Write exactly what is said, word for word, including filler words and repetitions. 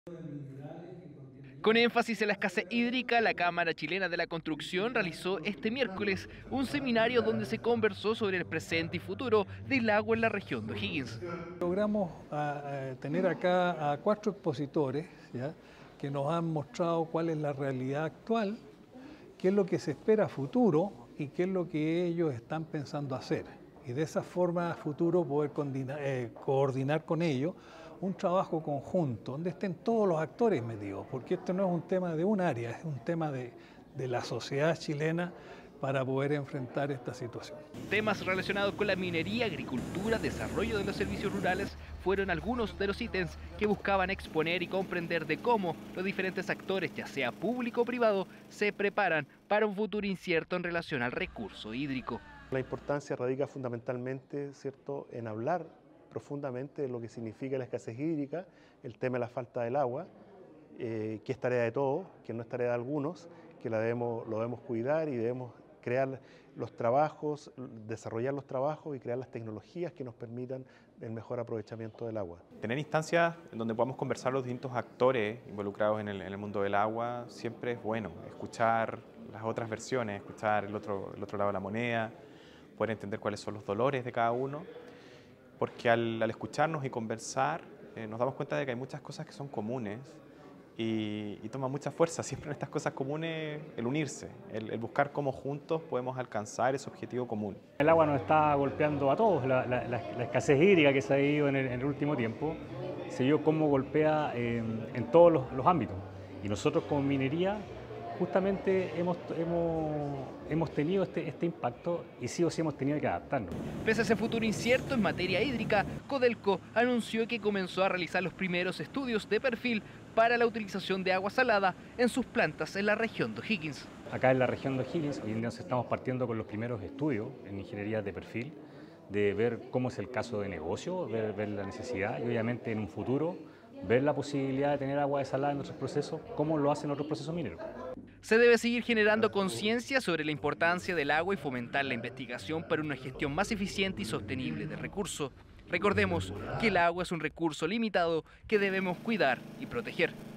Con énfasis en la escasez hídrica, la Cámara Chilena de la Construcción realizó este miércoles un seminario donde se conversó sobre el presente y futuro del agua en la región de O'Higgins. Logramos a, a tener acá a cuatro expositores, ¿ya?, que nos han mostrado cuál es la realidad actual, qué es lo que se espera a futuro y qué es lo que ellos están pensando hacer. Y de esa forma a futuro poder coordinar, eh, coordinar con ellos un trabajo conjunto, donde estén todos los actores metidos, porque esto no es un tema de un área, es un tema de, de la sociedad chilena para poder enfrentar esta situación. Temas relacionados con la minería, agricultura, desarrollo de los servicios rurales fueron algunos de los ítems que buscaban exponer y comprender de cómo los diferentes actores, ya sea público o privado, se preparan para un futuro incierto en relación al recurso hídrico. La importancia radica fundamentalmente, ¿cierto?, en hablar profundamente de lo que significa la escasez hídrica, el tema de la falta del agua, eh, que es tarea de todos, que no es tarea de algunos, que la debemos, lo debemos cuidar y debemos crear los trabajos, desarrollar los trabajos y crear las tecnologías que nos permitan el mejor aprovechamiento del agua. Tener instancias en donde podamos conversar los distintos actores involucrados en el, en el mundo del agua siempre es bueno. Escuchar las otras versiones, escuchar el otro, el otro lado de la moneda, poder entender cuáles son los dolores de cada uno, porque al, al escucharnos y conversar eh, nos damos cuenta de que hay muchas cosas que son comunes y, y toma mucha fuerza siempre en estas cosas comunes el unirse, el, el buscar cómo juntos podemos alcanzar ese objetivo común. El agua nos está golpeando a todos, la, la, la, la escasez hídrica que se ha ido en el, en el último tiempo se vio cómo golpea eh, en todos los, los ámbitos, y nosotros como minería justamente hemos, hemos, hemos tenido este, este impacto y sí o sí hemos tenido que adaptarnos. Pese a ese futuro incierto en materia hídrica, Codelco anunció que comenzó a realizar los primeros estudios de perfil para la utilización de agua salada en sus plantas en la región de O'Higgins. Acá en la región de O'Higgins hoy en día nos estamos partiendo con los primeros estudios en ingeniería de perfil, de ver cómo es el caso de negocio, ver, ver la necesidad y obviamente en un futuro ver la posibilidad de tener agua desalada en nuestros procesos, como lo hacen otros procesos mineros. Se debe seguir generando conciencia sobre la importancia del agua y fomentar la investigación para una gestión más eficiente y sostenible del recurso. Recordemos que el agua es un recurso limitado que debemos cuidar y proteger.